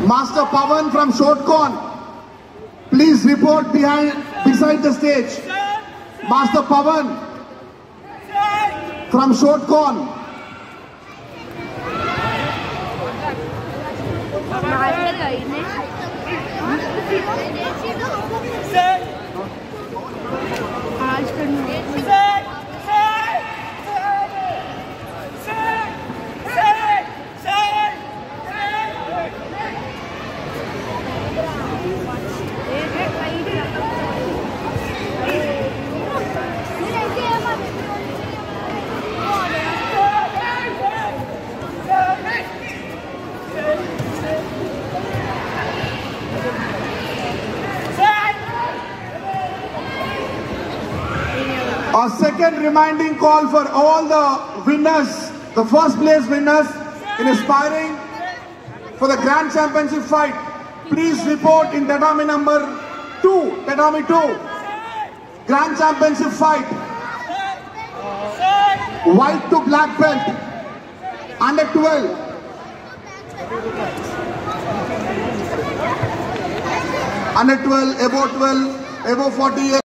Master Pavan from Shotcon, please report beside the stage. Master Pavan from Shotcon. A second reminding call for all the winners, the first place winners in aspiring for the Grand Championship fight. Please report in tatami number 2, tatami 2, Grand Championship fight. White to black belt, under 12. Under 12, above 12, above 40 years.